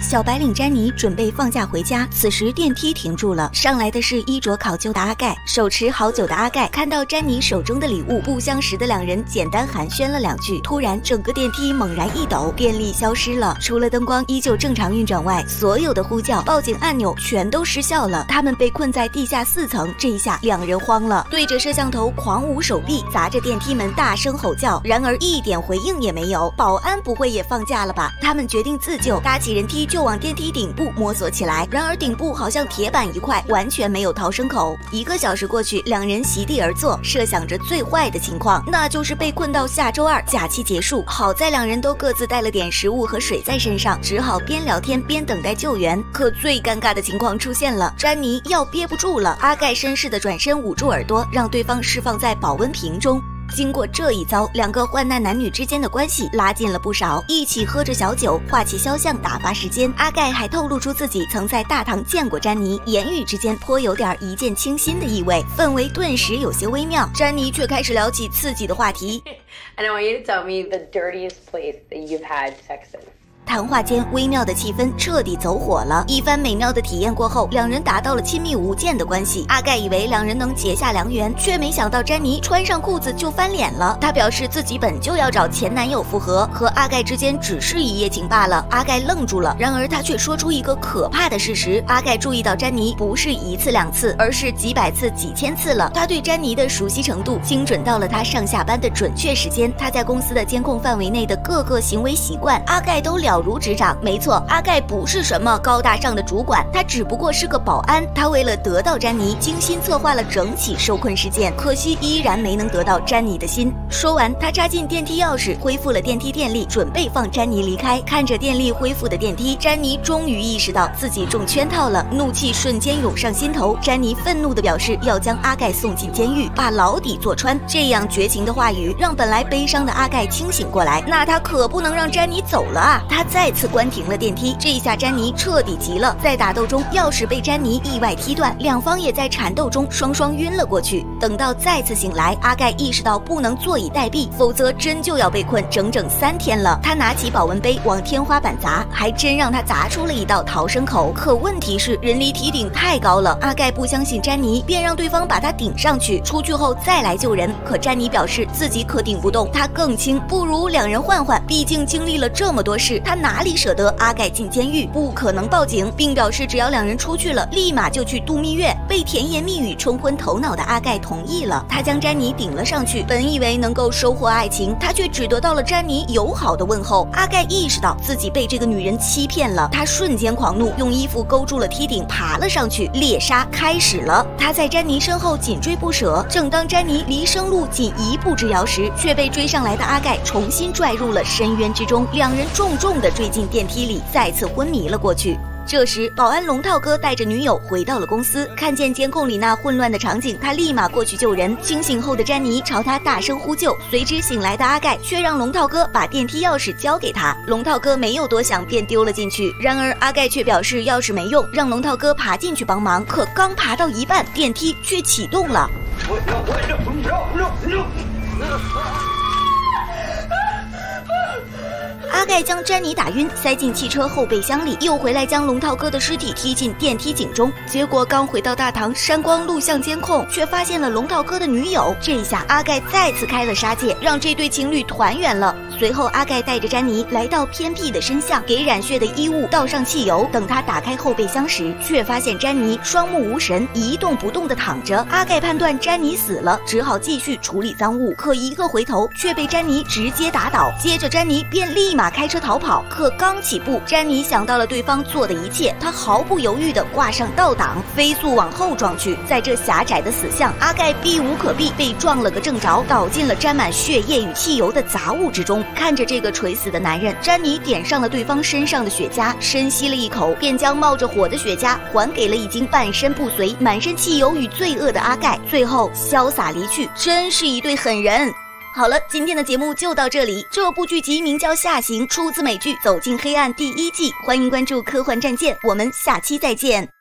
小白领詹妮准备放假回家，此时电梯停住了，上来的是衣着考究的阿盖。手持好酒的阿盖看到詹妮手中的礼物，不相识的两人简单寒暄了2句，突然整个电梯猛然一抖，电力消失了，除了灯光依旧正常运转外，所有的呼叫、报警按钮全都失效了。他们被困在地下4层，这一下两人慌了，对着摄像头狂舞手臂，砸着电梯门大声吼叫，然而一点回应也没有。保安不会也放假了吧？他们决定自救，搭起人梯就往电梯顶部摸索起来。然而顶部好像铁板一块，完全没有逃生口。1个小时过去，两人席地而坐，设想着最坏的情况，那就是被困到下周2假期结束。好在两人都各自带了点食物和水在身上，只好边聊天边等待救援。可最尴尬的情况出现了，詹妮要憋不住了，阿盖绅士的转身捂住耳朵，让对方释放在保温瓶中。经过这一遭，两个患难男女之间的关系拉近了不少，一起喝着小酒，画起肖像打发时间。阿盖还透露出自己曾在大堂见过詹妮，言语之间颇有点一见倾心的意味，氛围顿时有些微妙。詹妮却开始聊起刺激的话题。 And I want you to tell me the dirtiest place that you've had sex in. 谈话间微妙的气氛彻底走火了，一番美妙的体验过后，两人达到了亲密无间的关系。阿盖以为两人能结下良缘，却没想到詹妮穿上裤子就翻脸了。她表示自己本就要找前男友复合，和阿盖之间只是一夜情罢了。阿盖愣住了，然而他却说出一个可怕的事实：阿盖注意到詹妮不是1次2次，而是几百次几千次了。他对詹妮的熟悉程度精准到了她上下班的准确时间，她在公司的监控范围内的各个行为习惯，阿盖都了如指掌。没错，阿盖不是什么高大上的主管，他只不过是个保安。他为了得到詹妮，精心策划了整起受困事件，可惜依然没能得到詹妮的心。说完，他插进电梯钥匙，恢复了电梯电力，准备放詹妮离开。看着电力恢复的电梯，詹妮终于意识到自己中圈套了，怒气瞬间涌上心头。詹妮愤怒地表示要将阿盖送进监狱，把牢底坐穿。这样绝情的话语让本来悲伤的阿盖清醒过来，那他可不能让詹妮走了啊！他再次关停了电梯，这一下詹妮彻底急了，在打斗中钥匙被詹妮意外踢断，两方也在缠斗中双双晕了过去。等到再次醒来，阿盖意识到不能坐以待毙，否则真就要被困整整3天了。他拿起保温杯往天花板砸，还真让他砸出了一道逃生口。可问题是人离梯顶太高了，阿盖不相信詹妮，便让对方把他顶上去，出去后再来救人。可詹妮表示自己可顶不动，他更轻，不如两人换换，毕竟经历了这么多事，他哪里舍得阿盖进监狱，不可能报警，并表示只要两人出去了，立马就去度蜜月。被甜言蜜语冲昏头脑的阿盖同意了，他将詹妮顶了上去，本以为能够收获爱情，他却只得到了詹妮友好的问候。阿盖意识到自己被这个女人欺骗了，他瞬间狂怒，用衣服勾住了梯顶，爬了上去，猎杀开始了。他在詹妮身后紧追不舍，正当詹妮离生路仅1步之遥时，却被追上来的阿盖重新拽入了深渊之中，两人重重地坠进电梯里，再次昏迷了过去。这时，保安龙套哥带着女友回到了公司，看见监控里那混乱的场景，他立马过去救人。清醒后的詹妮朝他大声呼救，随之醒来的阿盖却让龙套哥把电梯钥匙交给他。龙套哥没有多想，便丢了进去。然而阿盖却表示钥匙没用，让龙套哥爬进去帮忙。可刚爬到一半，电梯却启动了。阿盖将詹妮打晕，塞进汽车后备箱里，又回来将龙套哥的尸体踢进电梯井中。结果刚回到大堂，删光录像监控，却发现了龙套哥的女友。这一下，阿盖再次开了杀戒，让这对情侣团圆了。随后，阿盖带着詹妮来到偏僻的深巷，给染血的衣物倒上汽油。等他打开后备箱时，却发现詹妮双目无神，一动不动地躺着。阿盖判断詹妮死了，只好继续处理赃物。可一个回头，却被詹妮直接打倒。接着，詹妮便立马开车逃跑。可刚起步，詹妮想到了对方做的一切，她毫不犹豫地挂上倒档，飞速往后撞去。在这狭窄的死巷，阿盖避无可避，被撞了个正着，倒进了沾满血液与汽油的杂物之中。看着这个垂死的男人，詹妮点上了对方身上的雪茄，深吸了一口，便将冒着火的雪茄还给了已经半身不遂、满身汽油与罪恶的阿盖，最后潇洒离去，真是一对狠人。好了，今天的节目就到这里。这部剧集名叫《下行》，出自美剧《走进黑暗》第1季，欢迎关注科幻战舰，我们下期再见。